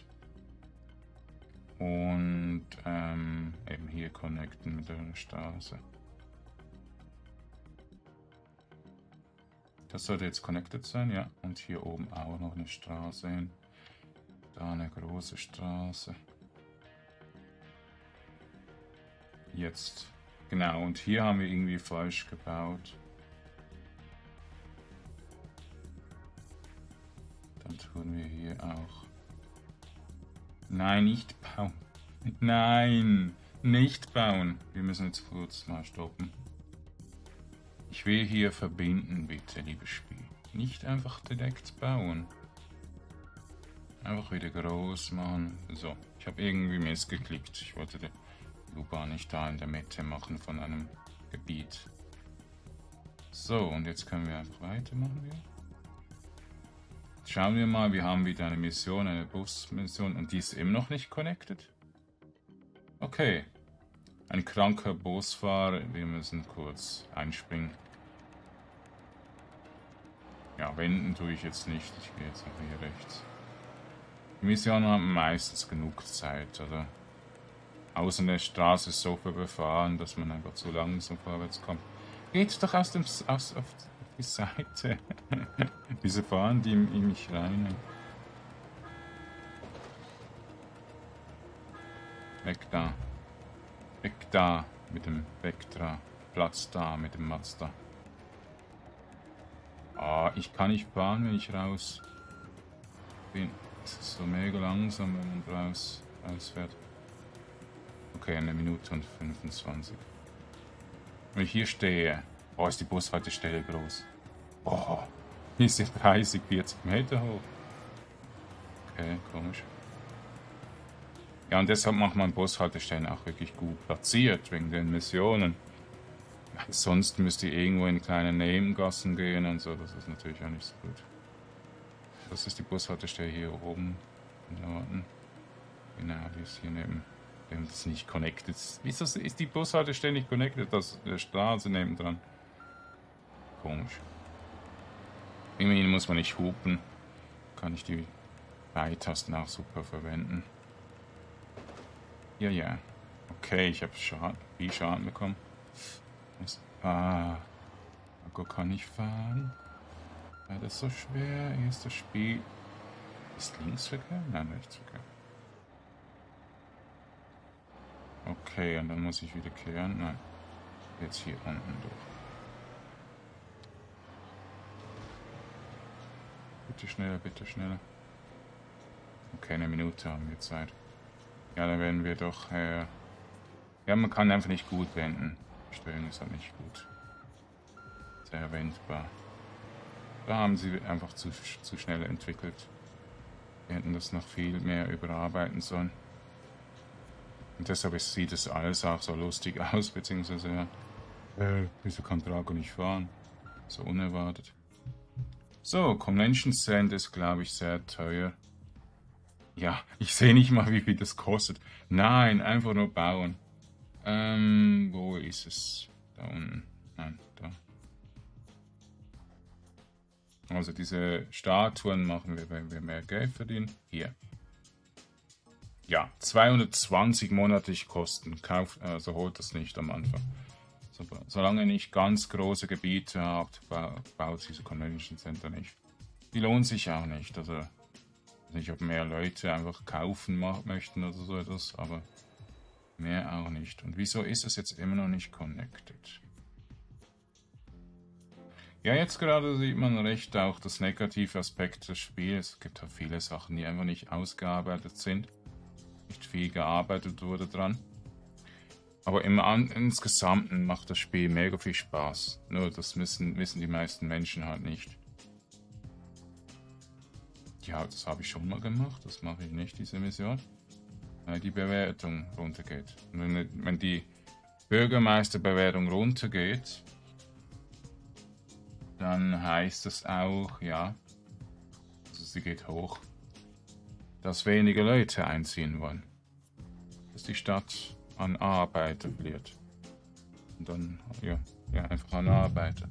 Und eben hier connecten mit der Straße. Das sollte jetzt connected sein, ja. Und hier oben auch noch eine Straße hin. Da eine große Straße. Jetzt. Genau, und hier haben wir irgendwie falsch gebaut. Dann tun wir hier auch. Nein, nicht bauen. Nein, nicht bauen. Wir müssen jetzt kurz mal stoppen. Ich will hier verbinden, bitte, liebes Spiel. Nicht einfach direkt bauen. Einfach wieder groß machen. So, ich habe irgendwie missgeklickt. Ich wollte die U-Bahn nicht da in der Mitte machen von einem Gebiet. So, und jetzt können wir einfach weitermachen. Schauen wir mal, wir haben wieder eine Mission, eine Busmission und die ist immer noch nicht connected. Okay. Ein kranker Busfahrer, wir müssen kurz einspringen. Ja, wenden tue ich jetzt nicht, ich gehe jetzt einfach hier rechts. Die Missionen haben meistens genug Zeit, oder? Außer der Straße ist so befahren, dass man einfach zu langsam vorwärts kommt. Geht doch auf die Seite. Wieso fahren die in mich rein? Weg da. Weg da mit dem Vectra. Platz da mit dem Mazda. Ah, ich kann nicht fahren, wenn ich raus bin. Es ist so mega langsam, wenn man rausfährt. Okay, 1 Minute und 25. Wenn ich hier stehe, oh, ist die Bushaltestelle groß. Oh, die ist ja 30, 40 Meter hoch. Okay, komisch. Ja, und deshalb macht man Bushaltestellen auch wirklich gut platziert, wegen den Missionen. Sonst müsst ihr irgendwo in kleine Nebengassen gehen und so, das ist natürlich auch nicht so gut. Das ist die Bushaltestelle hier oben im Norden. Genau, die ist hier neben dem, das nicht connected ist. Wieso ist die Bushaltestelle nicht connected? Das ist der Straße nebendran. Komisch. Immerhin muss man nicht hupen. Kann ich die Pfeiltasten auch super verwenden. Ja, ja. Okay, ich habe viel Schaden bekommen. Marco kann ich fahren. War das so schwer? Erstes Spiel. Ist Linksverkehr? Nein, Rechtsverkehr. Okay, und dann muss ich wieder kehren. Nein. Jetzt hier unten durch. Bitte schneller, bitte schneller. Okay, eine Minute haben wir Zeit. Ja, dann werden wir doch... ja, man kann einfach nicht gut wenden. Die Steuerung ist halt nicht gut. Sehr wendbar. Da haben sie einfach zu schnell entwickelt. Wir hätten das noch viel mehr überarbeiten sollen. Und deshalb sieht es alles auch so lustig aus, beziehungsweise ja, wieso kann Drago nicht fahren? So unerwartet. So, Convention Center ist, glaube ich, sehr teuer. Ja, ich sehe nicht mal, wie viel das kostet. Nein, einfach nur bauen. Wo ist es? Da unten. Nein, da. Also diese Statuen machen wir, wenn wir mehr Geld verdienen. Hier. Ja, 220 monatlich Kosten. Also holt das nicht am Anfang. Solange ihr nicht ganz große Gebiete habt, baut diese Convention Center nicht. Die lohnt sich auch nicht. Also, ich weiß nicht, ob mehr Leute einfach kaufen möchten oder so etwas, aber mehr auch nicht. Und wieso ist es jetzt immer noch nicht connected? Ja, jetzt gerade sieht man recht auch das negative Aspekt des Spiels. Es gibt halt viele Sachen, die einfach nicht ausgearbeitet sind. Nicht viel gearbeitet wurde dran. Aber insgesamt macht das Spiel mega viel Spaß. Nur das wissen die meisten Menschen halt nicht. Ja, das habe ich schon mal gemacht. Das mache ich nicht, diese Mission. Weil die Bewertung runtergeht. Und wenn die Bürgermeisterbewertung runtergeht, dann heißt es auch, ja, also sie geht hoch, dass weniger Leute einziehen wollen. Dass die Stadt an Arbeiter verliert. Und dann, ja, einfach an Arbeiter.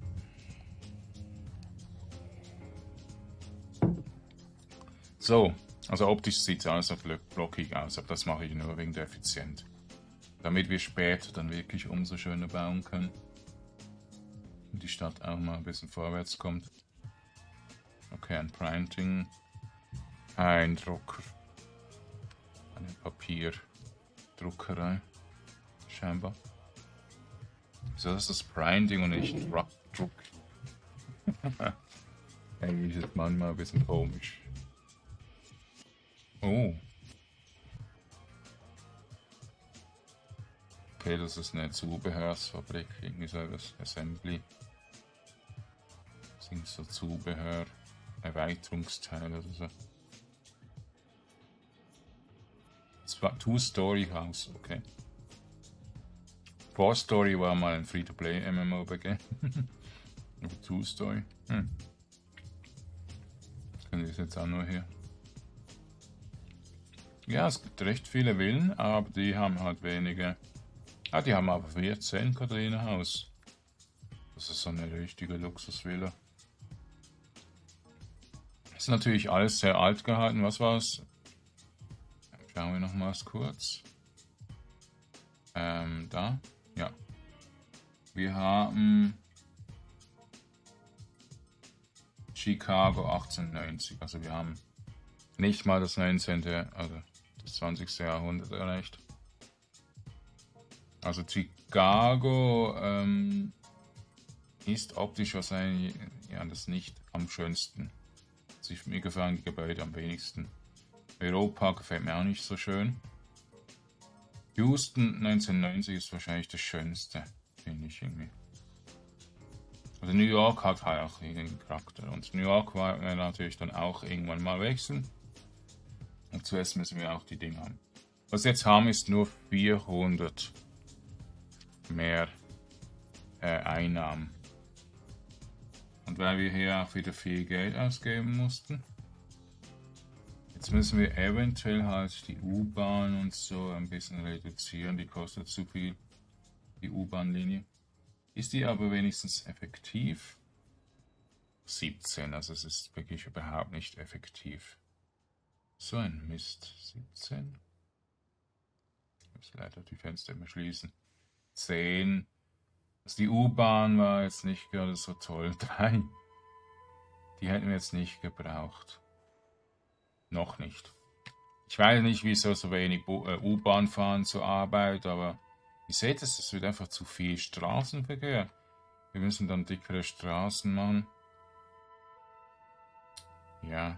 So, also optisch sieht es alles blockig aus, aber das mache ich nur wegen der Effizienz. Damit wir später dann wirklich umso schöner bauen können. Und die Stadt auch mal ein bisschen vorwärts kommt. Okay, ein Printing. Ein Drucker. Eine Papierdruckerei. Scheinbar. Wieso ist das Printing und nicht Druck? Eigentlich ist es manchmal ein bisschen komisch. Oh. Okay, das ist eine Zubehörsfabrik, irgendwie so das Assembly. Das sind so Zubehör, Erweiterungsteile oder so. Das war Two-Story-House, okay. Four-Story war mal ein Free-to-Play-MMO-BG. Aber Two-Story, Das können wir jetzt auch nur hier. Ja, es gibt recht viele Villen, aber die haben halt wenige. Ah, die haben aber 14 Quadratmeter. Das ist so eine richtige Luxusvilla. Ist natürlich alles sehr alt gehalten. Was war's? Schauen wir nochmals kurz. Da. Ja. Wir haben Chicago 1890. Also wir haben nicht mal das 19., also das 20. Jahrhundert erreicht. Also Chicago ist optisch wahrscheinlich ja, das nicht am schönsten. Also mir gefallen die Gebäude am wenigsten. Europa gefällt mir auch nicht so schön. Houston 1990 ist wahrscheinlich das Schönste, finde ich irgendwie. Also New York hat halt auch einen Charakter. Und New York wollen wir natürlich dann auch irgendwann mal wechseln. Und zuerst müssen wir auch die Dinge haben. Was wir jetzt haben, ist nur 400 mehr Einnahmen. Und weil wir hier auch wieder viel Geld ausgeben mussten, jetzt müssen wir eventuell halt die U-Bahn und so ein bisschen reduzieren. Die kostet zu viel, die U-Bahn-Linie. Ist die aber wenigstens effektiv? 17, also es ist wirklich überhaupt nicht effektiv. So ein Mist. 17. Ich muss leider die Fenster immer schließen. 10. Also die U-Bahn war jetzt nicht gerade so toll. 3. Die hätten wir jetzt nicht gebraucht. Noch nicht. Ich weiß nicht, wieso so wenig U-Bahn fahren zur Arbeit, aber ihr seht es wird einfach zu viel Straßenverkehr. Wir müssen dann dickere Straßen machen. Ja.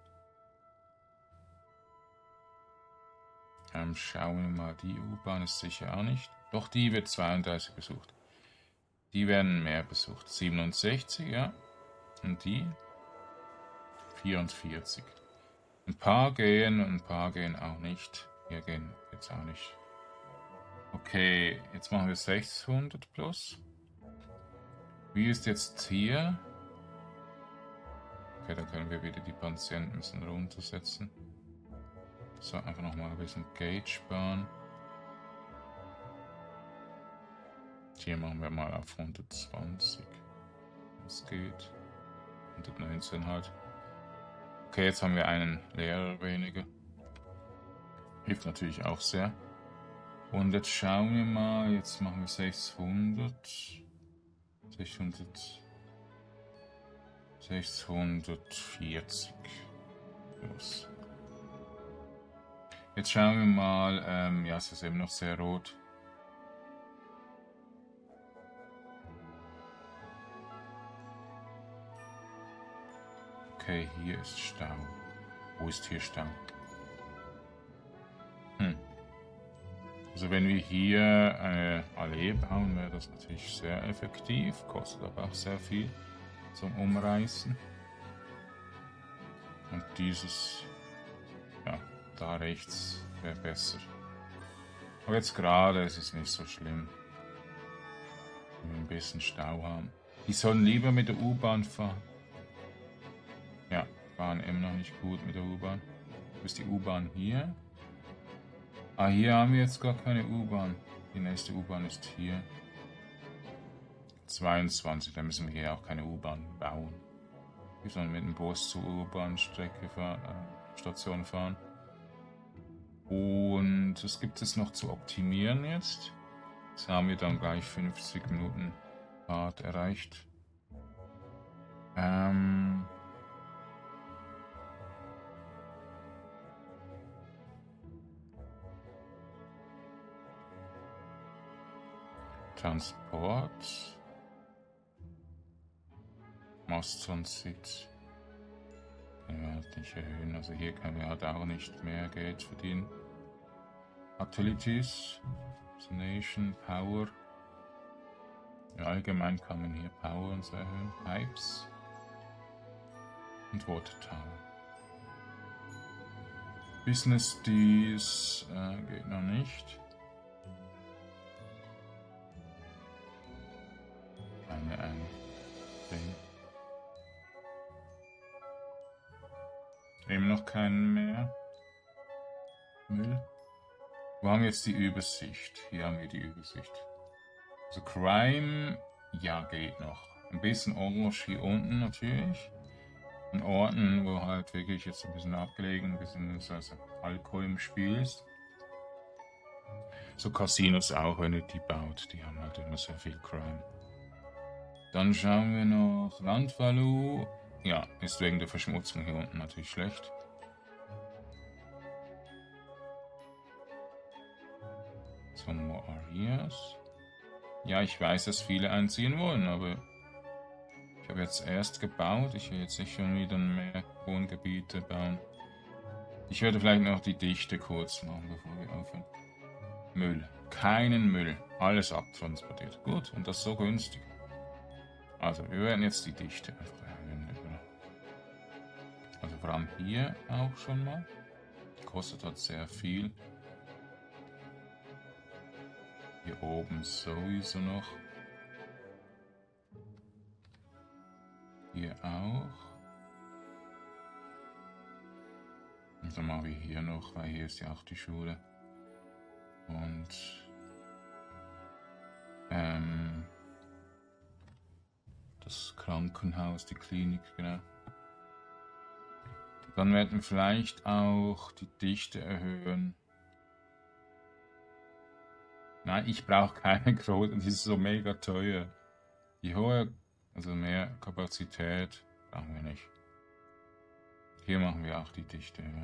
Schauen wir mal, die U-Bahn ist sicher auch nicht. Doch, die wird 32 besucht. Die werden mehr besucht. 67, ja. Und die? 44. Ein paar gehen und ein paar gehen auch nicht. Hier gehen jetzt auch nicht. Okay, jetzt machen wir 600 plus. Wie ist jetzt hier? Okay, dann können wir wieder die Patienten ein bisschen runtersetzen. So, einfach nochmal ein bisschen Gauge sparen. Hier machen wir mal auf 120. Das geht. 119 halt. Okay, jetzt haben wir einen Lehrer weniger. Hilft natürlich auch sehr. Und jetzt schauen wir mal, jetzt machen wir 600. 640. Los. Jetzt schauen wir mal, ja, es ist eben noch sehr rot. Okay, hier ist Stau. Wo ist hier Stau? Also wenn wir hier eine Allee bauen, wäre das natürlich sehr effektiv, kostet aber auch sehr viel zum Umreißen. Und dieses, ja, da rechts wäre besser. Aber jetzt gerade ist es nicht so schlimm, wenn wir ein bisschen Stau haben. Die sollen lieber mit der U-Bahn fahren. Ja, fahren immer noch nicht gut mit der U-Bahn. Wo ist die U-Bahn hier? Ah, hier haben wir jetzt gar keine U-Bahn. Die nächste U-Bahn ist hier. 22, da müssen wir hier auch keine U-Bahn bauen. Wir sollen mit dem Bus zur U-Bahn-Station fahren. Und das gibt es noch zu optimieren jetzt. Jetzt haben wir dann gleich 50 Minuten Fahrt erreicht. Transport. Mastzonsitz. Können wir halt nicht erhöhen. Also hier können wir halt auch nicht mehr Geld verdienen. Utilities. Destination. Power. Ja, allgemein kann man hier Power und so erhöhen. Pipes. Und Water Tower. Business Deals geht noch nicht. Ein Ding. Eben noch keinen mehr. Müll. Wo haben wir jetzt die Übersicht? Hier haben wir die Übersicht. Also Crime, ja, geht noch. Ein bisschen orange hier unten natürlich. An Orten, wo halt wirklich jetzt ein bisschen abgelegen, ein bisschen also Alkohol im Spiel ist. So Casinos auch, wenn ihr die baut, die haben halt immer sehr viel Crime. Dann schauen wir noch Landvalue. Ja, ist wegen der Verschmutzung hier unten natürlich schlecht. So, more areas. Ja, ich weiß, dass viele einziehen wollen, aber ich habe jetzt erst gebaut. Ich will jetzt nicht schon wieder mehr Wohngebiete bauen. Ich werde vielleicht noch die Dichte kurz machen, bevor wir aufhören. Müll. Keinen Müll. Alles abtransportiert. Gut, und das so günstig. Also, wir werden jetzt die Dichte einfach erhöhen. Also vor allem hier auch schon mal. Kostet halt sehr viel. Hier oben sowieso noch. Hier auch. Und dann machen wir hier noch, weil hier ist ja auch die Schule. Und das Krankenhaus, die Klinik, genau. Dann werden wir vielleicht auch die Dichte erhöhen. Nein, ich brauche keine große, die ist so mega teuer. Die hohe, also mehr Kapazität brauchen wir nicht. Hier machen wir auch die Dichte höher.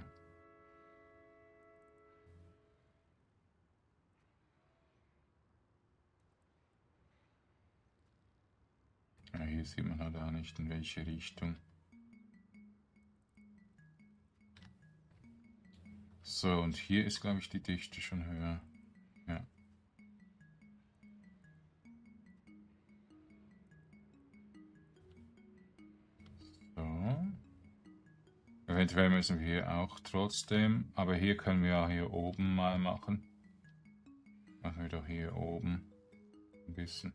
Ja, hier sieht man halt auch nicht, in welche Richtung. So, und hier ist, glaube ich, die Dichte schon höher. Ja. So. Eventuell müssen wir hier auch trotzdem, aber hier können wir ja hier oben mal machen. Machen wir doch hier oben ein bisschen.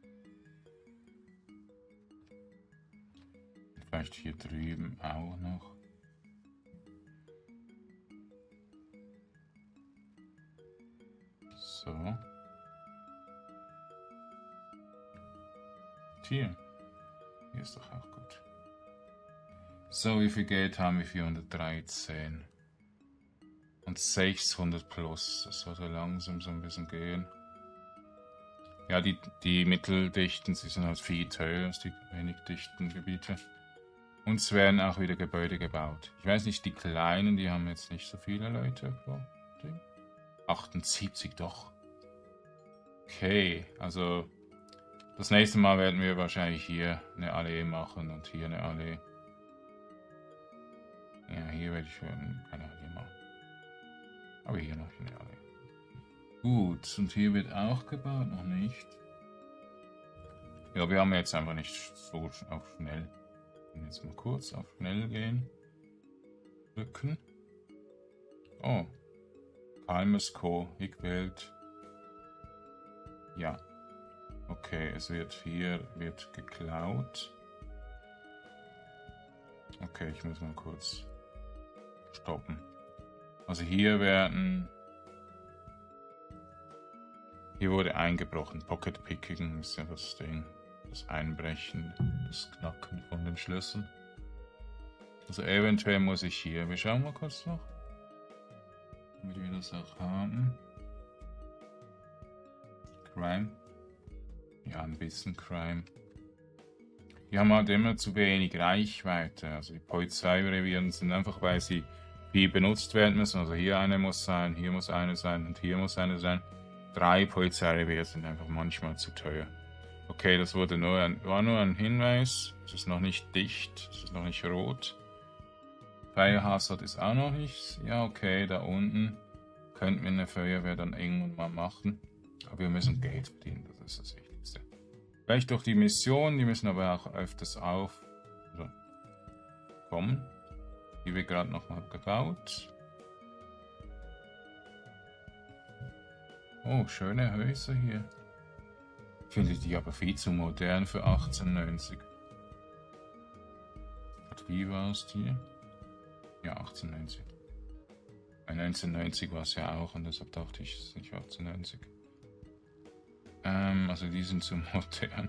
Vielleicht hier drüben auch noch. So. Hier. Hier ist doch auch gut. So, wie viel Geld haben wir? 413. Und 600 plus. Das sollte langsam so ein bisschen gehen. Ja, die Mitteldichten, sie sind halt viel teurer als die wenig dichten Gebiete. Und es werden auch wieder Gebäude gebaut. Ich weiß nicht, die kleinen, die haben jetzt nicht so viele Leute pro Ding. 78 doch. Okay, also das nächste Mal werden wir wahrscheinlich hier eine Allee machen und hier eine Allee. Ja, hier werde ich keine Allee machen. Aber hier noch eine Allee. Gut, und hier wird auch gebaut, noch nicht. Ja, wir haben jetzt einfach nicht so auf schnell. Jetzt mal kurz auf schnell gehen. Drücken. Oh. Kalmesko, ich wählt. Ja. Okay, es wird hier geklaut. Okay, ich muss mal kurz stoppen. Also hier wurde eingebrochen. Pocket Picking ist ja das Ding. Das Einbrechen, das Knacken von den Schlössern. Also eventuell muss ich hier. Wir schauen mal kurz noch. Damit wir das auch haben. Crime. Ja, ein bisschen Crime. Die haben halt immer zu wenig Reichweite. Also die Polizeireviere sind einfach, weil sie viel benutzt werden müssen. Also hier eine muss sein, hier muss eine sein und hier muss eine sein. 3 Polizeireviere sind einfach manchmal zu teuer. Okay, das war nur ein Hinweis. Es ist noch nicht dicht, es ist noch nicht rot. Fire Hazard ist auch noch nicht. Ja, okay, da unten könnten wir eine Feuerwehr dann irgendwann mal machen. Aber wir müssen Geld verdienen, das ist das Wichtigste. Vielleicht durch die Mission, die müssen aber auch öfters kommen. Die wird gerade nochmal gebaut. Oh, schöne Häuser hier. Ich finde die aber viel zu modern für 1890. Wie war es hier? Ja, 1890. 1990 war es ja auch und deshalb dachte ich, es ist nicht 1890. Also die sind zu modern.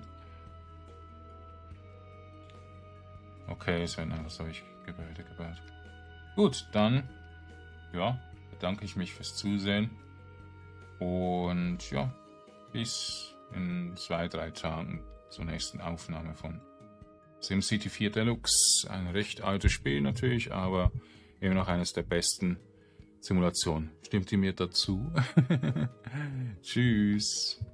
Okay, es werden einfach solche Gebäude gebaut. Gut, dann ja, bedanke ich mich fürs Zusehen. Und ja, bis in 2-3 Tagen zur nächsten Aufnahme von SimCity 4 Deluxe. Ein recht altes Spiel natürlich, aber immer noch eines der besten Simulationen. Stimmt ihr mir dazu? Tschüss.